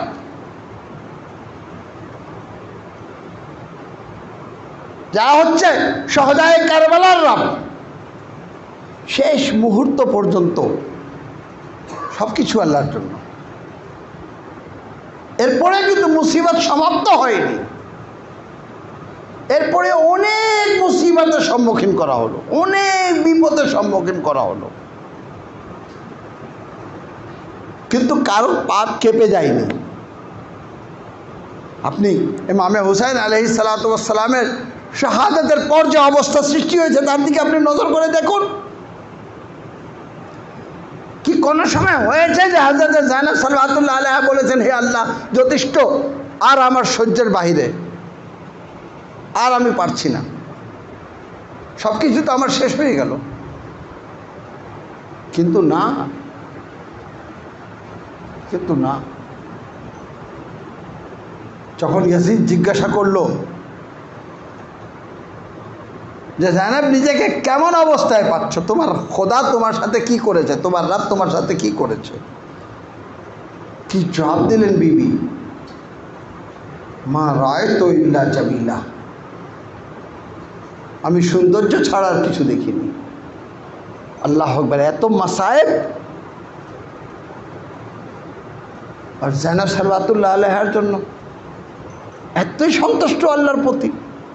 যা হচ্ছে শহদায়ে কারবালার রব। শেষ মুহূর্ত পর্যন্ত সব কিছু আল্লাহর জন্য। এরপরে কিন্তু মুসিবত সমাপ্ত হয়নি, এরপরে অনেক মুসিবতের সম্মুখীন করা হলো, অনেক বিপদের সম্মুখীন করা হলো, কিন্তু কারো পাপ কেঁপে যায়নি। আপনি ইমামে হুসাইন আলাইহিস সালাতু ওয়াস সালামের শাহাদাতের পর যে অবস্থা সৃষ্টি হয়েছে তার দিকে আপনি নজর করে দেখুন। কি কোনো সময় হয়েছে যে হযরত জায়নাব সালাওয়াতুল্লাহ আলাইহা বলেছেন, হে আল্লাহ যথেষ্ট, আর আমার সহ্যের বাহিরে, আর আমি পারছি না, সব কিছু তো আমার শেষ হয়ে গেল? কিন্তু না, কিন্তু না। যখন ইয়াজিদ জিজ্ঞাসা করলো যে জায়নাব নিজেকে কেমন অবস্থায় পাচ্ছ, তোমার খোদা তোমার সাথে কি করেছে, তোমার রাত তোমার সাথে কি করেছে, কি জবাব দিলেন বিবি? মা রায় তো ইল্লা জামিলা, আমি সৌন্দর্য ছাড়া আর কিছু দেখিনি। আল্লাহ আকবার, এত মাসায়েব। আর জায়নাব সালাওয়াতুল্লাহ আলাইহার জন্য এতই সন্তুষ্ট আল্লাহর প্রতি,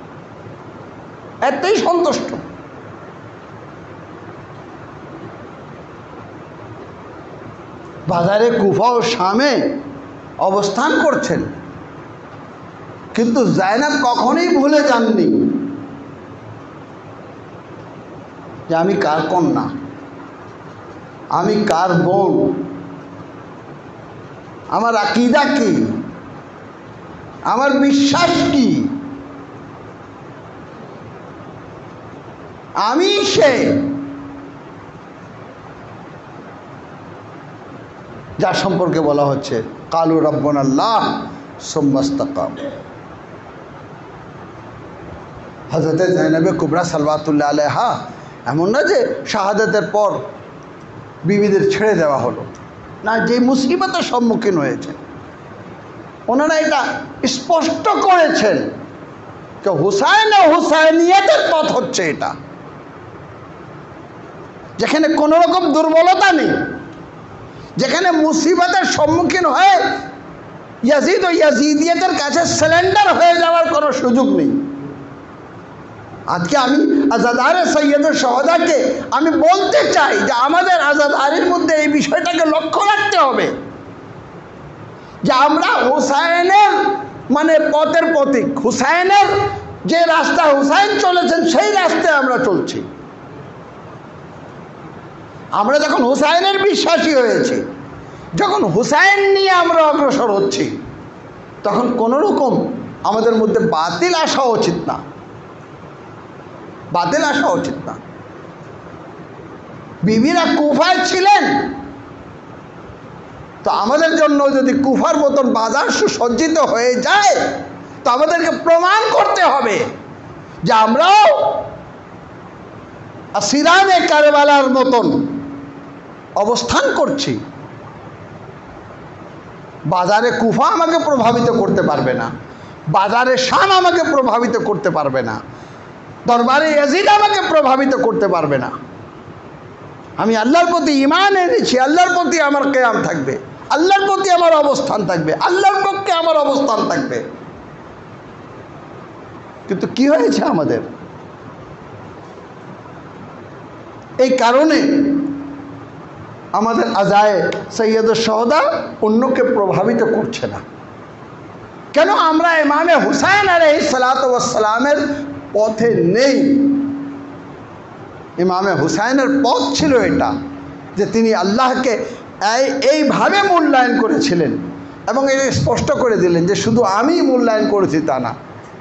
এতই সন্তুষ্ট। বাজারে কুফা ও শামে অবস্থান করছেন, কিন্তু জায়নাব কখনোই ভুলে যাননি যে আমি কার কন্যা, আমি কার বোন, আমার আকীদা কি, আমার বিশ্বাস কি, আমি সে যার সম্পর্কে বলা হচ্ছে কালু রব্বুনাল্লাহ সুম্মা ইসতাকামু। হযরতে যায়েনবে কুবরা সালওয়াতুল্লাহ আলাইহা এমন না যে শাহাদাতের পর বিবিদের ছেড়ে দেওয়া হলো, না, যে মুসিবতের সম্মুখীন হয়েছে ওনারা এটা স্পষ্ট করেছেন যে হুসাইন ও হুসাইনিয়তের পথ হচ্ছে এটা, যেখানে কোনো রকম দুর্বলতা নেই, যেখানে মুসিবতের সম্মুখীন হয়ে ইয়াজিদ ও ইয়াজিদিয়তের কাছে সিলিন্ডার হয়ে যাওয়ার কোনো সুযোগ নেই। আজকে আমি আজাদারে সৈয়দের শহদাকে আমি বলতে চাই যে আমাদের আজাদারির মধ্যে এই বিষয়টাকে লক্ষ্য রাখতে হবে যে আমরা হুসাইনের মানে পথের প্রতীক, হুসাইনের যে রাস্তা হুসাইন চলেছেন সেই রাস্তায় আমরা চলছি। আমরা যখন হুসাইনের বিশ্বাসী হয়েছি, যখন হুসাইন নিয়ে আমরা অগ্রসর হচ্ছি, তখন কোনো রকম আমাদের মধ্যে বাতিল আসা উচিত না, বাতিল আসা উচিত না। বিবিরা কুফায় ছিলেন, তো আমাদের জন্য যদি কুফার মতন বাজার সুসজ্জিত হয়ে যায় তো আমাদেরকে প্রমাণ করতে হবে যে আমরাও আসিরানে কারবালার মতন অবস্থান করছি। বাজারে কুফা আমাকে প্রভাবিত করতে পারবে না, বাজারে শাম আমাকে প্রভাবিত করতে পারবে না, দরবারে ইয়াজিদ আমাকে প্রভাবিত করতে পারবে না। আমি আল্লাহর প্রতি ঈমান এনেছি, আল্লাহর প্রতি আমার কিয়াম থাকবে, আল্লাহর প্রতি আমার অবস্থান থাকবে, আল্লাহর পক্ষে আমার অবস্থান থাকবে। কিন্তু কি হয়েছে আমাদের? এই কারণে আমাদের আজায়ে সৈয়দুল শুহাদা অন্যকে প্রভাবিত করছে না। কেন? আমরা ইমামে হুসাইন আলাইহিস সালাতু ওয়াস সালামের পথে নেই। ইমামে হুসাইনের পথ ছিল এটা যে তিনি আল্লাহকে এই এইভাবে মূল্যায়ন করেছিলেন এবং এটা স্পষ্ট করে দিলেন যে শুধু আমি মূল্যায়ন করেছি তা না,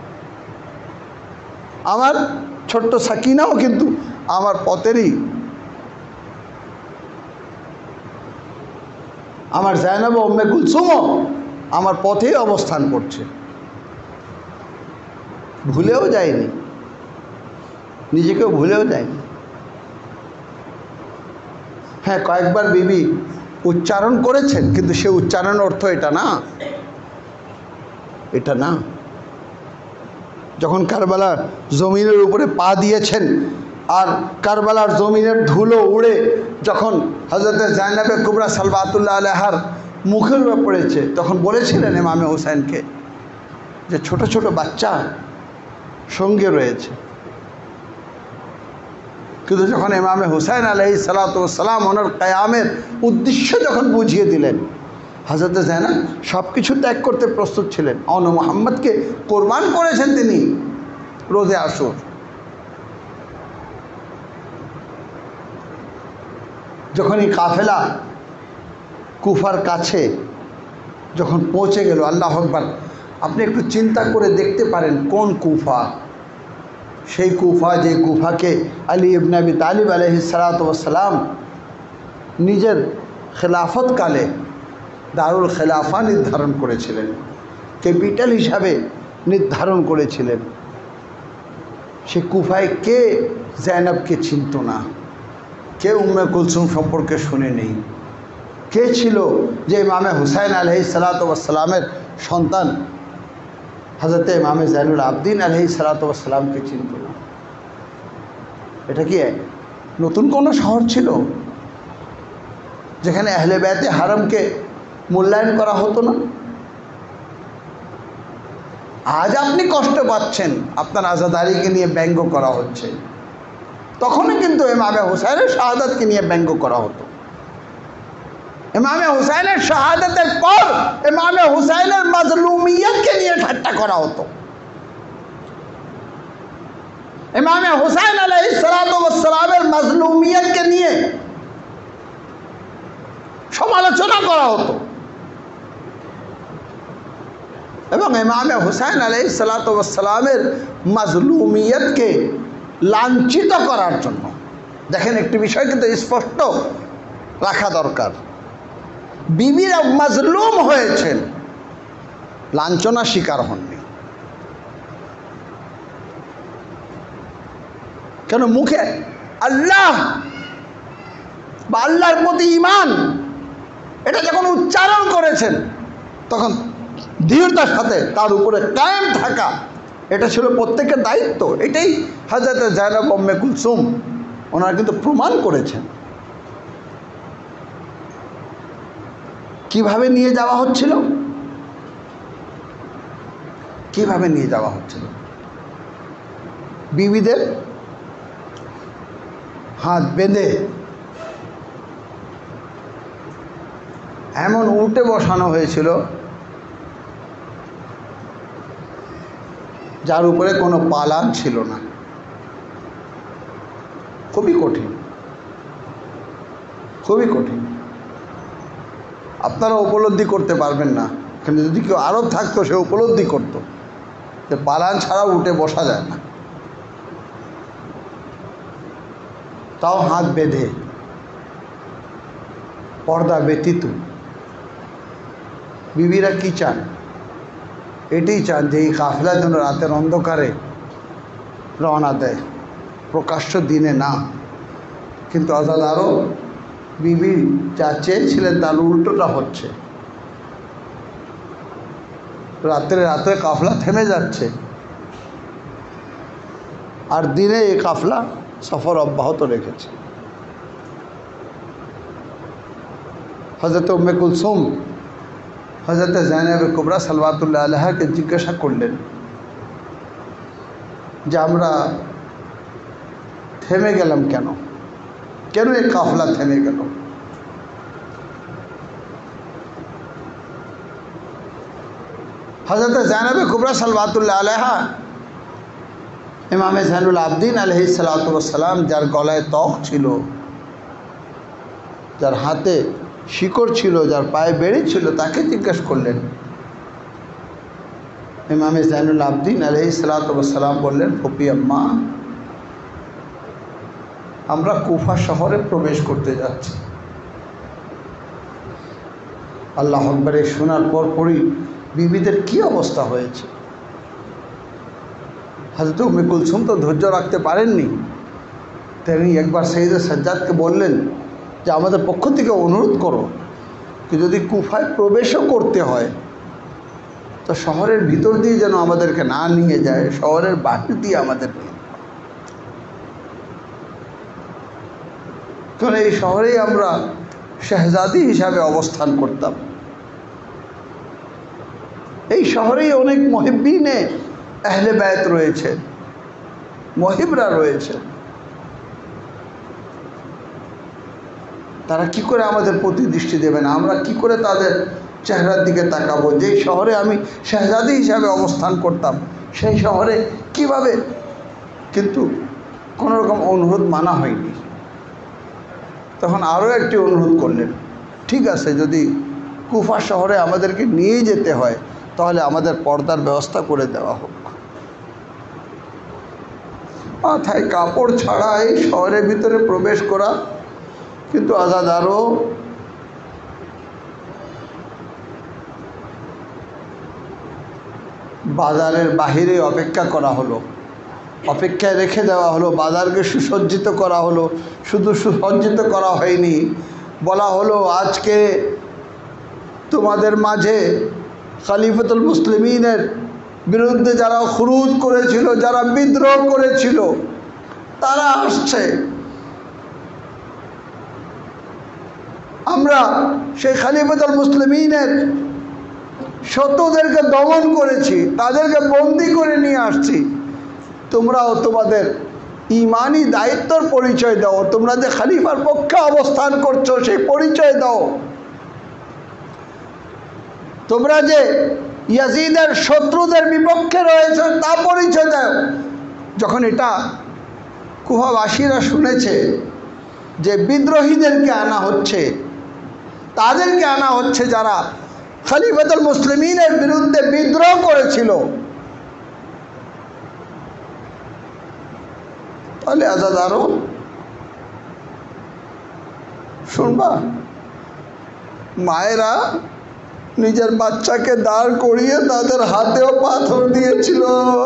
আমার ছোট্ট সাকিনাও কিন্তু আমার পথেরই, আমার জায়নাব উম্মে কুলসুমও আমার পথেই অবস্থান করছে, ভুলেও যায়নি, নিজেকেও ভুলেও যায়নি। হ্যাঁ, কয়েকবার বিবি উচ্চারণ করেছেন, কিন্তু সে উচ্চারণের অর্থ এটা না, এটা না। যখন কারবালার জমিনের উপরে পা দিয়েছেন আর কারবালার জমিনের ধুলো উড়ে যখন হযরতে যায়েনবে কুবরা সালওয়াতুল্লাহ আলাইহার মুখের উপর পড়েছে, তখন বলেছিলেন ইমামে হুসাইনকে যে ছোট ছোট বাচ্চা সঙ্গে রয়েছে। কিন্তু যখন ইমামে হুসাইন আলাইহিস সালাতু ওয়াস সালাম ওনার কিয়ামের উদ্দেশ্য যখন বুঝিয়ে দিলেন, হযরতে যায়েনব সব কিছু ত্যাগ করতে প্রস্তুত ছিলেন। অন মুহাম্মদকে কোরবান করেছেন তিনি রোজে আশুর। যখন এই কাফেলা কুফার কাছে যখন পৌঁছে গেল, আল্লাহু আকবার, আপনি একটু চিন্তা করে দেখতে পারেন কোন কুফা, সেই কুফা যে কুফাকে আলী ইবনে আবি তালিব আলাইহিস সালাতু ওয়াস সালাম নিজের খেলাফতকালে দারুল খেলাফা নির্ধারণ করেছিলেন, ক্যাপিটাল হিসাবে নির্ধারণ করেছিলেন। সে কুফায় কে যায়েনবকে চিনত না, কে উম্মে কুলসুম সম্পর্কে শুনে নেই, কে ছিল যে ইমামে হুসাইন আলাইহিস সালাতু ওয়াস সালামের সন্তান হযরতে ইমামে যায়নুল আবদিন আলাইহিস সালাতু ওয়াস সালামকে চিনত না? এটা কি নতুন কোনো শহর ছিল যেখানে আহলে বাইতে হারামকে মূল্যায়ন করা হতো না? আজ আপনি কষ্ট পাচ্ছেন, আপনার আজাদারিকে নিয়ে ব্যঙ্গ করা হচ্ছে, তখনই কিন্তু ইমামে হুসাইনের শাহাদাতকে নিয়ে ব্যঙ্গ করা হতো। ইমামে হুসাইনের শাহাদাতের পর ইমামে হুসাইনের মাজলুমিয়তকে নিয়ে ঠাট্টা করা হতো, ইমামে হুসাইন আলাইহিস সালাতু ওয়াস সালামের মাজলুমিয়তকে নিয়ে সমালোচনা করা হতো এবং ইমামে হুসাইন আলাইহিস সালাতু ওয়াস সালামের মাজলুমিয়তকে লাঞ্ছিত করার জন্য। দেখেন, একটি বিষয় কিন্তু স্পষ্ট রাখা দরকার বিবিরা মাজলুম হয়েছেন, লাঞ্ছনার শিকার হননি। কেন? মুখে আল্লাহ বা আল্লাহর প্রতি ঈমান এটা যখন উচ্চারণ করেছেন, তখন দৃঢ়তার সাথে তার উপরে কায়েম থাকা, এটা ছিল প্রত্যেকের দায়িত্ব। এটাই হযরত যায়েনব উম্মে কুলসুম ওনারা কিন্তু প্রমাণ করেছেন। কিভাবে নিয়ে যাওয়া হচ্ছিল, কিভাবে নিয়ে যাওয়া হচ্ছিল? বিবিদের হাত বেঁধে এমন উল্টে বসানো হয়েছিল যার উপরে কোনো পালান ছিল না। খুবই কঠিন, খুবই কঠিন। আপনারা উপলব্ধি করতে পারবেন না, কিন্তু যদি কেউ আরব থাকতো সে উপলব্ধি করতো যে পালান ছাড়া উঠে বসা যায় না। তাও হাত বেঁধে, পর্দা ব্যতীত। বিবিরা কি চান? এটাই চান যে এই কাফেলা যেন রাতের অন্ধকারে রওনা দেয়, প্রকাশ্য দিনে না। কিন্তু আজাদ আরও বিবি যা চেয়েছিলেন তার উল্টোটা হচ্ছে। রাত্রে রাত্রে কাফলা থেমে যাচ্ছে, আর দিনে এই কাফলা সফর অব্যাহত রেখেছে। হযরত উম্মে কুলসুম হযরত যায়েনব কুবরা সালাওয়াতুল্লাহ আলাইহাকে জিজ্ঞাসা করলেন যে আমরা থেমে গেলাম কেন, কেন এই কাফলা থেমে গেল? হযরত যায়েনব কুবরা সালাওয়াতুল্লাহ আলাইহা ইমামে যাইনুল আবদিন আলাইহিস সালাতু ওয়াস সালাম, যার গলায় তখ ছিল, যার হাতে শিকড় ছিল, যার পায়ে বেড়ি ছিল, তাকে জিজ্ঞাসা করলেন। ইমামে যাইনুল আবদিন আলাইহিস সালাতু ওয়াস সালাম বললেন, ফুপি আম্মা, আমরা কুফা শহরে প্রবেশ করতে যাচ্ছি। আল্লাহু আকবার! এই শোনার পর পরই বিবিদের কি অবস্থা হয়েছে। হযরত উম্মে কুলসুম তো ধৈর্য রাখতে পারেননি, তিনি একবার সাইয়েদে সাজ্জাদকে বললেন যে আমাদের পক্ষ থেকে অনুরোধ করো কি যদি কুফায় প্রবেশও করতে হয় তো শহরের ভিতর দিয়ে যেন আমাদেরকে না নিয়ে যায়, শহরের বাহির দিয়ে আমাদের নিয়ে। কারণ এই শহরেই আমরা শাহজাদি হিসাবে অবস্থান করতাম, এই শহরেই অনেক মুহিব্বিনে আহলে বায়ত রয়েছে, মুহিবরা রয়েছে। তারা কি করে আমাদের প্রতি দৃষ্টি দেবে না? আমরা কি করে তাদের চেহারার দিকে তাকাবো? যেই শহরে আমি শাহজাদি হিসাবে অবস্থান করতাম সেই শহরে কিভাবে? কিন্তু কোনো রকম অনুরোধ মানা হয়নি। তখন আরও একটি অনুরোধ করলেন, ঠিক আছে যদি কুফা শহরে আমাদেরকে নিয়ে যেতে হয় তাহলে আমাদের পর্দার ব্যবস্থা করে দেওয়া হোক। মাথায় কাপড় ছাড়া এই শহরের ভিতরে প্রবেশ করা, কিন্তু আজাদ আরও বাজারের বাহিরে অপেক্ষা করা হলো, অপেক্ষায় রেখে দেওয়া হলো, বাজারকে সুসজ্জিত করা হলো। শুধু সুসজ্জিত করা হয়নি, বলা হলো আজকে তোমাদের মাঝে খলিফাতুল মুসলিমিনের বিরুদ্ধে যারা খুরুজ করেছিল, যারা বিদ্রোহ করেছিল, তারা আসছে। আমরা সেই খলিফাতুল মুসলিমিনের শত্রুদেরকে দমন করেছি, তাদেরকে বন্দি করে নিয়ে আসছি। তোমরাও তোমাদের ইমানি দায়িত্বর পরিচয় দাও, তোমরা যে খলিফার পক্ষে অবস্থান করছো সেই পরিচয় দাও, তোমরা যে ইয়াজিদের শত্রুদের বিপক্ষে রয়েছে তা পরিচয় দাও। যখন এটা কুফাবাসীরা শুনেছে যে বিদ্রোহীদেরকে আনা হচ্ছে, তাদেরকে আনা হচ্ছে যারা খলিফাতুল মুসলিমিনের বিরুদ্ধে বিদ্রোহ করেছিল, তাহলে আজাদ আরো শুনবা মায়েরা নিজের বাচ্চাকে দাঁড় করিয়ে তাদের হাতেও পাথর দিয়েছিল।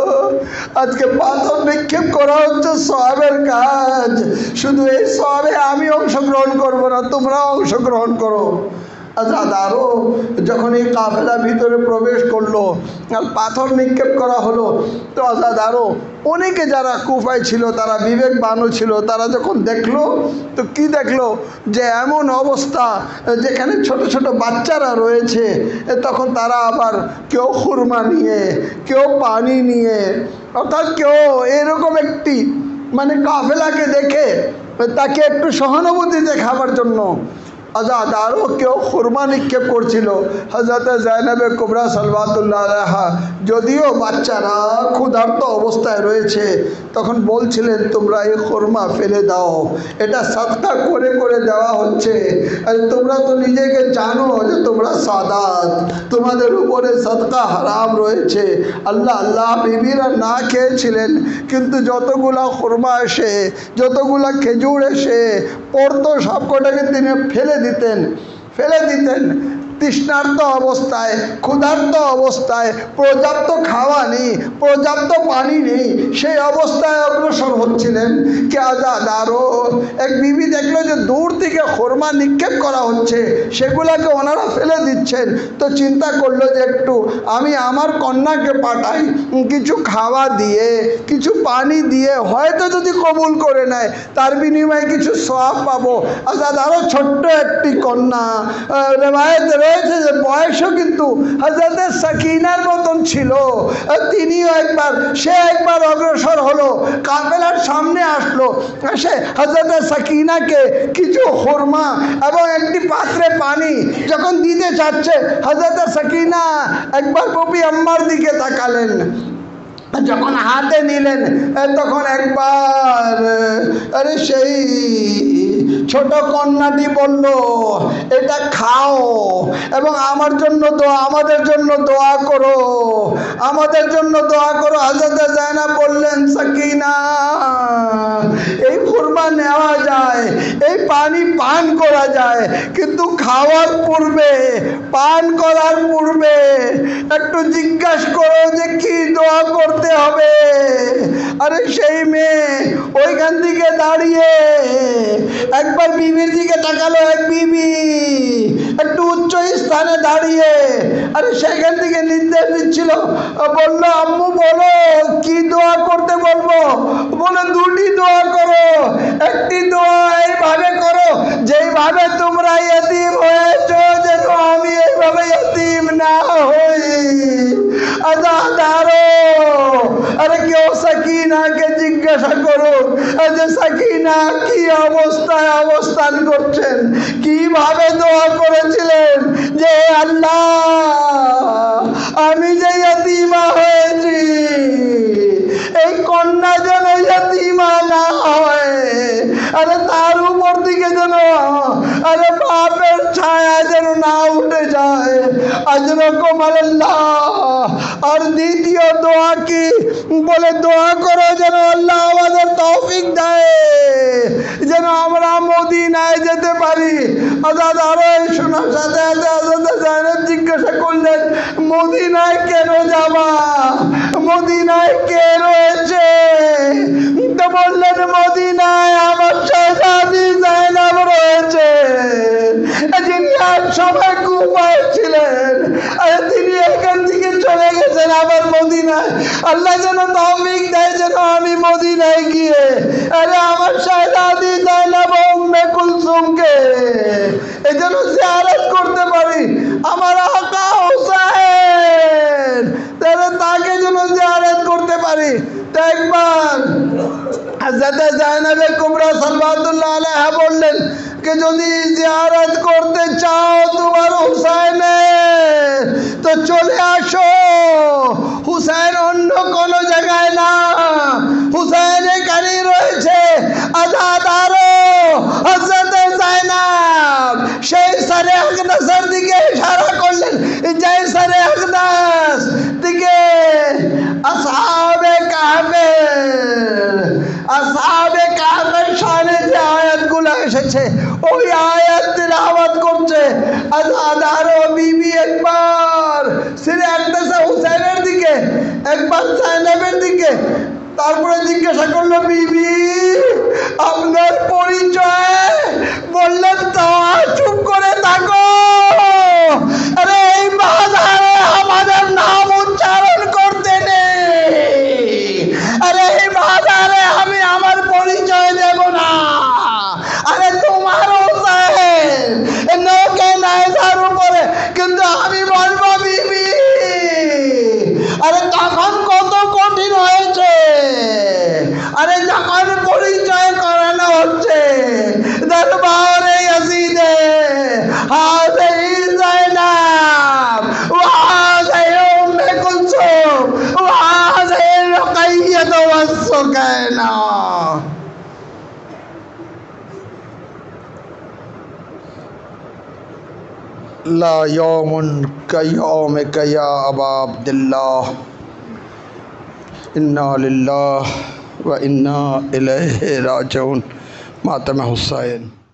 আজকে পাথর নিক্ষেপ করা হচ্ছে সওয়াবের কাজ। শুধু এই সওয়াবে আমি অংশগ্রহণ করব না, তোমরাও অংশগ্রহণ করো। আজাদারও যখন এই কাফেলা ভিতরে প্রবেশ করলো আর পাথর নিক্ষেপ করা হলো, তো আজাদারও অনেকে যারা কুফায় ছিল, তারা বিবেকবানও ছিল, তারা যখন দেখলো তো কি দেখলো যে এমন অবস্থা যেখানে ছোট ছোট বাচ্চারা রয়েছে, তখন তারা আবার কেউ খুরমা নিয়ে, কেউ পানি নিয়ে, অর্থাৎ কেউ এরকম একটি মানে কাফেলাকে দেখে তাকে একটু সহানুভূতি দেখাবার জন্য আজাদ আরও কেউ খুরমা নিক্ষেপ করছিল। হযরত জায়নবে কুবরা সালাওয়াতুল্লাহ আলাইহা যদিও বাচ্চারা ক্ষুধার্ত অবস্থায় রয়েছে, তখন বলছিলেন তোমরা এই খুরমা ফেলে দাও, এটা সাদকা করে করে দেওয়া হচ্ছে। আর তোমরা তো নিজেকে জানো যে তোমরা সাদাত, তোমাদের উপরে সাদকা হারাম রয়েছে। আল্লাহ আল্লাহ বিবিরা না খেয়েছিলেন, কিন্তু যতগুলা খুরমা এসে, যতগুলা খেজুর এসে পড়তো সবকটাকে তিনি ফেলে দিতেন ফেলে দিতেন তৃষ্ণার্ত অবস্থায়, ক্ষুধার্ত অবস্থায়, পর্যাপ্ত খাওয়া নেই, পর্যাপ্ত পানি নেই, সেই অবস্থায় অগ্রসর হচ্ছিলেন। কে আজাদ আরও এক বিবি দেখলো যে দূর থেকে খুরমা নিক্ষেপ করা হচ্ছে, সেগুলাকে ওনারা ফেলে দিচ্ছেন, তো চিন্তা করলো যে একটু আমি আমার কন্যাকে পাঠাই, কিছু খাওয়া দিয়ে, কিছু পানি দিয়ে, হয়তো যদি কবুল করে নেয় তার বিনিময়ে কিছু সওয়াব পাবো। আজাদ আরও ছোট্ট একটি কন্যা, রেওয়ায়েত রয়েছে যে বয়সও কিন্তু হযরত সাকিনার মতন ছিল। তিনিও একবার সে একবার অগ্রসর হলো, কাফেলার সামনে আসলো, সে হযরত সাকিনাকে কিছু খুরমা এবং একটি পাত্রে পানি যখন দিতে চাচ্ছে, হযরত সাকিনা একবার বিবি আম্মার দিকে তাকালেন, যখন হাতে নিলেন তখন একবার আরে সেই ছোট কন্যাটি বলল এটা খাও এবং আমার জন্য দোয়া, আমাদের জন্য দোয়া করো, আমাদের জন্য দোয়া করো। হযরত জায়নাব বললেন সাকিনা, এই খুরমা নেওয়া যায়, এই পানি পান করা যায়, কিন্তু খাওয়ার পূর্বে, পান করার পূর্বে একটু জিজ্ঞাসা করো যে কি দোয়া করতে হবে। আরে সেই মেয়ে ওইখান থেকে দাঁড়িয়ে একবার বিবির দিকে তাকালো, এক বিবি একটু উচ্চ স্থানে দাঁড়িয়ে, আরে সেখান থেকে নির্দেশ দিচ্ছিল, বললো আম্মু বলো কি দোয়া করতে বলবো? বলে দুটি দোয়া করো, একটি দোয়া এইভাবে করো যেইভাবে তোমরা ইয়তীম হয়েছো, যেন আমি এইভাবে ইয়তীম না হই। আজাদ আরো আরে কেউ সাকিনাকে জিজ্ঞাসা করো যে সাকিনা কি অবস্থায় অবস্থান করছেন, কিভাবে দোয়া করেছিলেন যে আল্লাহ আমি যে ইয়তীমা হয়েছি, এই কন্যা যেন ইয়তীমা না হয়, আরে তার উপর দিকে যেন আরে পাপের ছায়া যেন না উঠে যায়। আজরকম আল্লাহ। আর দ্বিতীয় দোয়া কি বলে, দোয়া করো যেন আল্লাহ আমাদের তৌফিক দেয়, যেন আমরা মদিনায় যেতে পারি। আজাদ আরো শোনার সাথে সাথে হযরত জায়নাব জিজ্ঞাসা করলেন মদিনায় কেন যাবা, মদিনায় কে রয়েছে? তো বললেন মদিনায় আমার শাহজাদি জায়নাব রয়েছে, যিনি এক সময় কুফায় ছিলেন, আর তিনি এখান থেকে চলে গেছেন আবার মদিনায়। আল্লাহ যেন তৌফিক দেয় যেন আমি মদিনায় গিয়ে আরে আমার শাহজাদি জায়নাব উম্মে কুলসুমকে এই যেন জিয়ারত করতে পারি, আমার আকা হুসাইন তাকে যেন জিয়ারত করতে পারি। তো একবার হযরত জায়নবে কুবরা সালাওয়াতুল্লাহ আলাইহা বললেন कि যদি জিয়ারত করতে চাও তোমার হুসাইনের, তো চলে আসো, হুসাইন অন্য কোন জায়গায় না, হুসাইন এখানেই রয়েছে। আজাদ আরো হযরত জায়নাব সেই সারে আকদাসের দিকে ইশারা করলেন, যে সারে আকদাস দিকে আসহাবে কাহফের আসহাবে কাহফের শানে যে আয়াতগুলো এসেছে ওই আয়াত তিলাওয়াত করছে। আজাদারো বিবি একবার সিরে একদাসা হুসাইনের দিকে, একবার জাইনাবের দিকে, তারপরে জিজ্ঞাসা করলো বিবি আপনার পরিচয়, বললেন তো চুপ করে থাকো। আরে এই বাজারে আমাদের নাম উচ্চারণ করতে নেই, আরে এই বাজারে আমি আমার পরিচয় দেব না। আরে তোমার হোসেন নৌকে নাইজার উপরে, কিন্তু আমি বলবো বিবি। আরে তখন কত কঠিন হয়েছে, আরে যখন পরিচয় করানো হচ্ছে দরবারে ইয়াজিদে হাজে জাইনাব ওয়াজে উম্মে কুলসুম ওয়াজে রুকাইয়া ওয়াসসুকানা। লা ইয়াউমুন কায়াউমিকা ইয়া আবা আব্দুল্লাহ, ইন্না লিল্লাহি ওয়া ইন্না ইলাইহি রাজিউন। মাতামে হুসাইন।